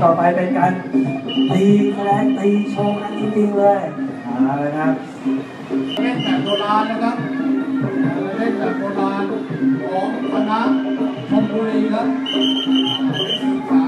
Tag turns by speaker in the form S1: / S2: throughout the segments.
S1: ต่อไปเป็นการตีแรงตีโชว์กันจริงๆเลยนะครับ
S2: เล่นแบบโบราณนะครับเล่นแบบโบราณของคณะชลบุรีครับศึกษา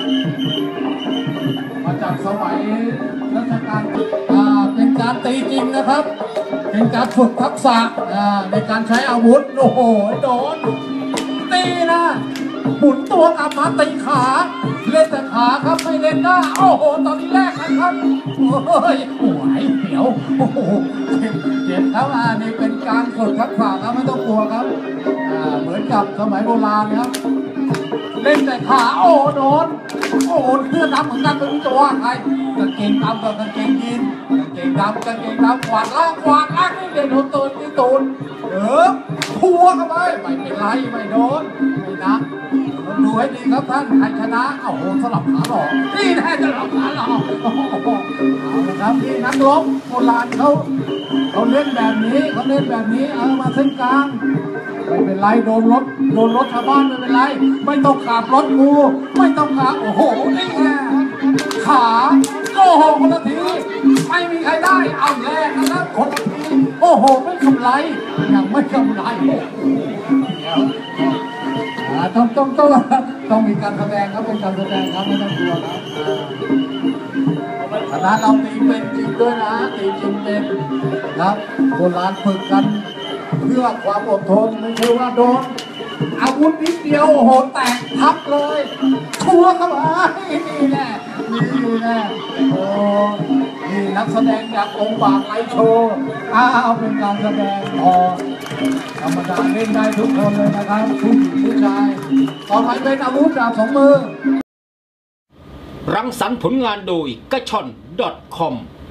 S2: มาจากสมัยรัชกาลเป็นการตีจริงนะครับเป็นการฝึกทักษะในการใช้อาวุธโอ้โหโดนตีนะหมุนตัวกลับมาตีขาเล่นแต่ขาครับไม่เล่นหน้าโอ้โหตอนนี้แรกกันครับโอ้ยหวยเหนียวโอ้โหเจ็บครับนี่เป็นการฝึกทักษะครับไม่ต้องกลัวครับเหมือนกับสมัยโบราณครับเล่นแต่ขาโอ้โดนโอ้โหเพื่อนดำเหมือนกันไม่รู้จะว่าใครกางเกงดำกับกางเกงยีนกางเกงดำกวาดล่างนี่เด่นโดนตูนที่ตูนพัวเข้าไปไม่เป็นไรไม่โดนไม่นับดูให้ดีครับท่านใครชนะโอ้โหสลับขาหลอกนี่แน่จะสลับขาหลอกเอาละครับนี่นักรบโบราณเขาเล่นแบบนี้เอามาเส้นกลางไม่เป็นไรโดนรถชาวบ้านไม่เป็นไรไม่ต้องขับรถกูไม่ต้องขับโอ้โหนี่ไงขาโอ้โหคนละทีไม่มีใครได้เอาแรกนะครับคนละทีโอ้โหไม่กำไรยังไม่กำไรต้องมีการแสดงครับเป็นการแสดงครับไม่ต้องกลัวครับคณะเราตีเป็นจริงด้วยนะตีจริงเป็นครับโบราณฝึกกันเพื่อความอดทนไม่ใช่ว่าโดนอาวุธนิดเดียวโอ้โหแตกทับเลยชัวเข้ามานี่แน่โอ้นี่นักแสดงจากองค์บากไลโชว์เอาเป็นการแสดงธรรมดาเล่นได้ทุกคนเลยนะครับผู้หญิงผู้ชายต่อไปเป็นอาวุธจาก2 มือ
S3: รังสรรค์ผลงานโดยกระชอน .com